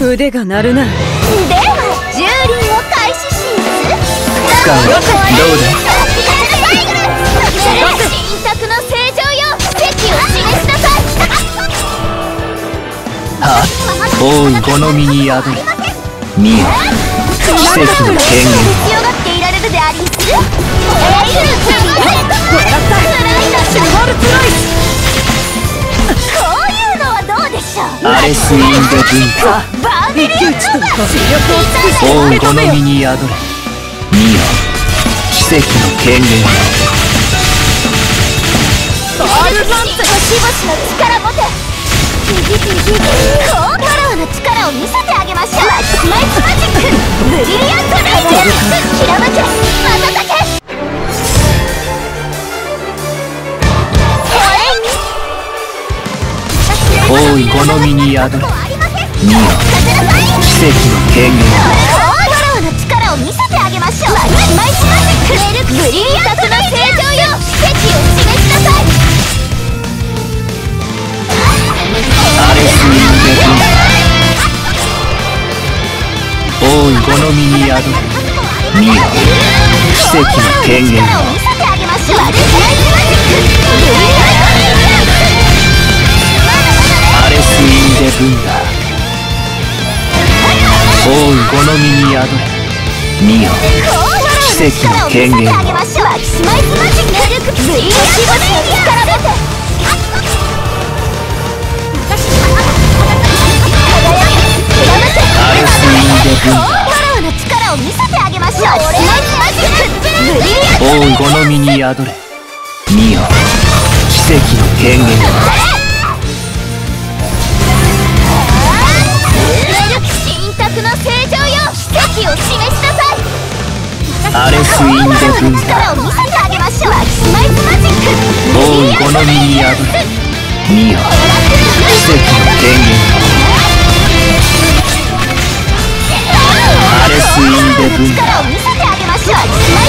腕が鳴るな。 では蹂躙を開始します。 使うどうだ。 神託の正常よ、席を示しなさい。 はあ、王位好みに宿れ。見よ、奇跡の権限。 強がっていられるでありんす。こういうのはどうでしょう。 アレスインデ文化。 バーベリアンノーバー。 王位好みに宿れ。見よ、奇跡の権限。 バールバンツのしぼしの力持て。こうファラオの力を見せてあげましょう。マキシマイズマジックブリリアントレイジャー。ひらめけ瞬け。 王位好みに宿れ。見よ、奇跡の権限。 こうファラオの力を見せてあげましょう。マキシマイズマジックブリリアントの正常よ、奇跡を示しなさい。 アレスインデ文化。王位好みに宿れ。見よ、奇跡の権限。アレスインデ文化。王位好みに宿れ。見よ、奇跡の権限。 マキシマイズマジックブリリアントレイジャー。 アレスインデ文化。 ファラオの力を見せてあげましょう。 王位好みに宿れ。見よ、奇跡の権限。 神託の正常よ、奇跡を示しなさい。 アレスインデ文化。 力を見せてあげましょう。マキシマイズマジック王位好みに宿れ。見よ、奇跡の権限。アレスインデ文化。 力を見せてあげましょう。